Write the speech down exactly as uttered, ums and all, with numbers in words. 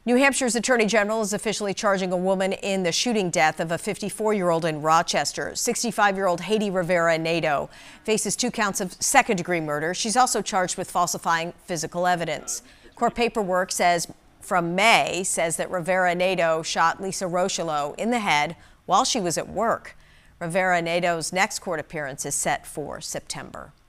New Hampshire's Attorney General is officially charging a woman in the shooting death of a fifty-four-year-old in Rochester. sixty-five-year-old Haydee Rivera-Nadeau faces two counts of second-degree murder. She's also charged with falsifying physical evidence. Court paperwork says from May says that Rivera-Nadeau shot Lisa Rocheleau in the head while she was at work. Rivera-Nadeau's next court appearance is set for September.